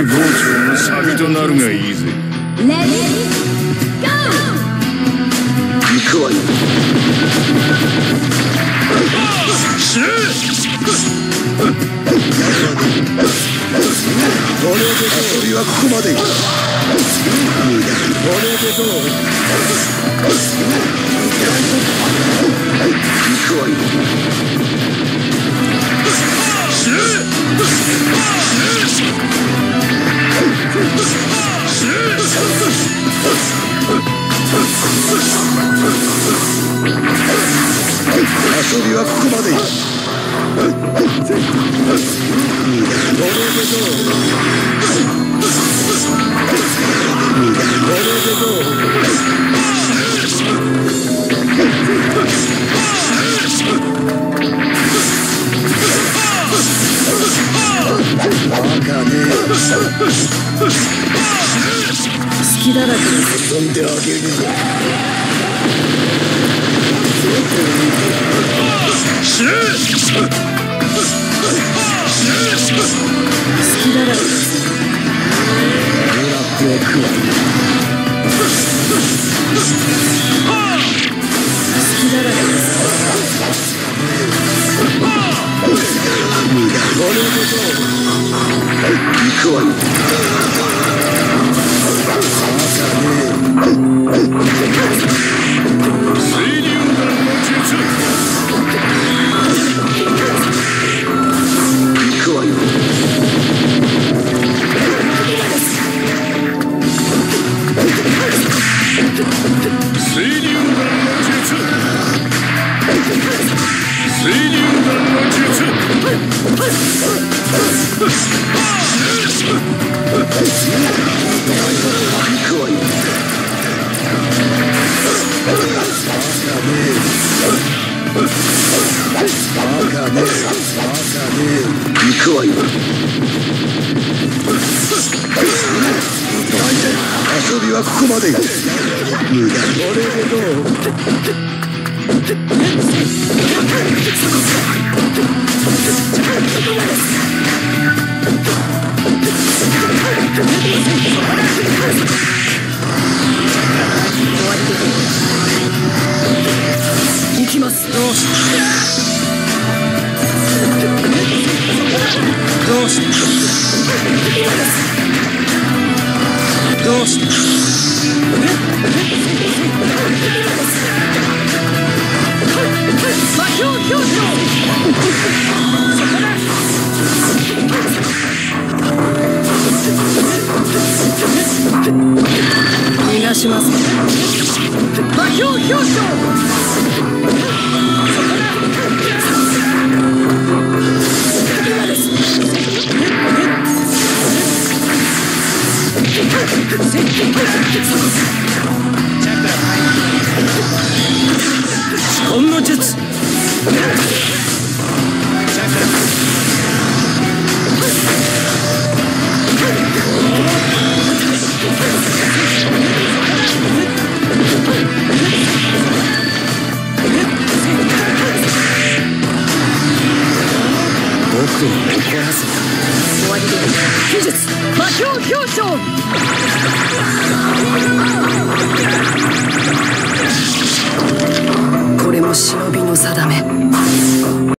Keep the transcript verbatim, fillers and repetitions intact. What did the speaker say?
豪潮のサビとなるがいいぜ。 レディーゴー。 行くわよ。 死ね。 これで遊びはここまで。これでどう？行くわよ。 死ね。 遊びはここまで。これでどう？これでどう？バカね。 隙だらけです。 遊んであげるぞ。 死ね。 隙だらけです。 もらっておくわ。 隙だらけです。 これでどう？行くわよ。 水流弾の術。 行くわよ。 水流弾の術。水流弾の術。 行くわよ。バカね。バカね。行くわよ。遊びはここまで。無駄。これでどう？ 行きます。 どうしたどうしたどうした魔境表彰。逃がします。魔境表彰。 こんの術。 僕を怒らせた。 終わりで技術魔境表彰。これも忍びの定め。